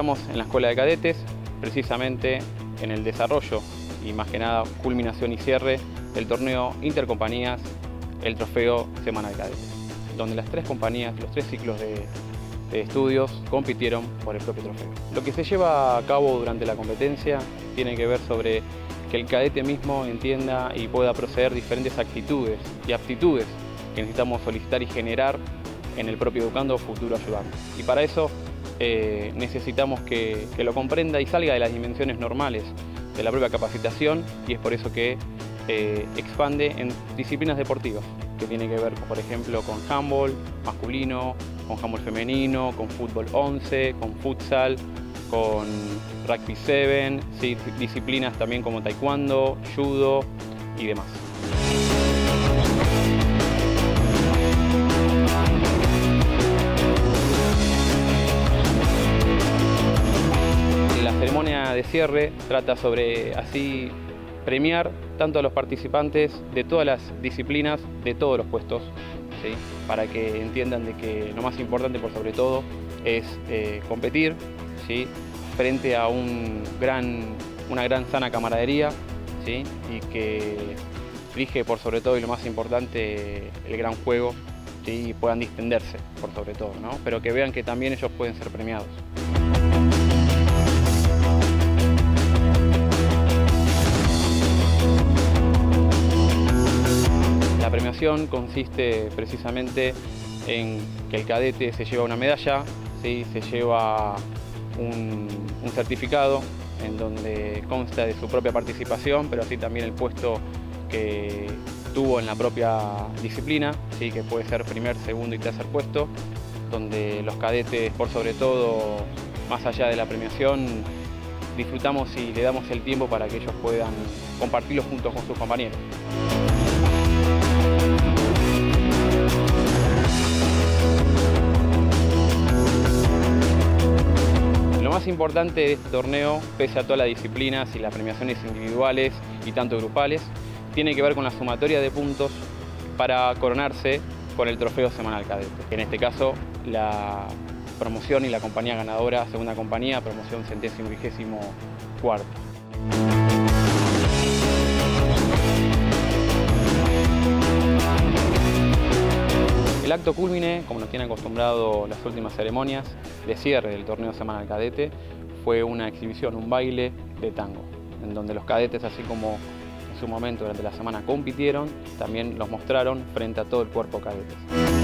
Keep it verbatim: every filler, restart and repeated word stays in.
encontramos en la Escuela de Cadetes, precisamente en el desarrollo y más que nada culminación y cierre del torneo Intercompañías, el Trofeo Semanal Cadetes, donde las tres compañías, los tres ciclos de, de estudios compitieron por el propio trofeo. Lo que se lleva a cabo durante la competencia tiene que ver sobre que el cadete mismo entienda y pueda proceder diferentes actitudes y aptitudes que necesitamos solicitar y generar en el propio educando o futuro ayudante. Y para eso eh, necesitamos que, que lo comprenda y salga de las dimensiones normales de la propia capacitación, y es por eso que eh, expande en disciplinas deportivas, que tiene que ver, por ejemplo, con handball masculino, con handball femenino, con fútbol once, con futsal, con rugby siete, ¿sí? Disciplinas también como taekwondo, judo y demás. La ceremonia de cierre trata sobre así premiar tanto a los participantes de todas las disciplinas, de todos los puestos, ¿sí? Para que entiendan de que lo más importante por sobre todo es eh, competir, ¿sí? Frente a un gran, una gran sana camaradería, ¿sí? Y que rige por sobre todo y lo más importante el gran juego, ¿sí? Y puedan distenderse por sobre todo, ¿no? Pero que vean que también ellos pueden ser premiados. La premiación consiste precisamente en que el cadete se lleva una medalla, ¿sí? Se lleva un, un certificado en donde consta de su propia participación, pero así también el puesto que tuvo en la propia disciplina, ¿sí? Que puede ser primer, segundo y tercer puesto, donde los cadetes, por sobre todo, más allá de la premiación, disfrutamos y le damos el tiempo para que ellos puedan compartirlo juntos con sus compañeros. Lo más importante de este torneo, pese a todas las disciplinas y las premiaciones individuales y tanto grupales, tiene que ver con la sumatoria de puntos para coronarse con el Trofeo Semanal Cadete. En este caso, la promoción y la compañía ganadora, segunda compañía, promoción centésimo vigésimo cuarto. El acto cúlmine, como nos tienen acostumbrado las últimas ceremonias de cierre del torneo Semanal Cadete, fue una exhibición, un baile de tango, en donde los cadetes, así como en su momento durante la semana compitieron, también los mostraron frente a todo el cuerpo cadetes.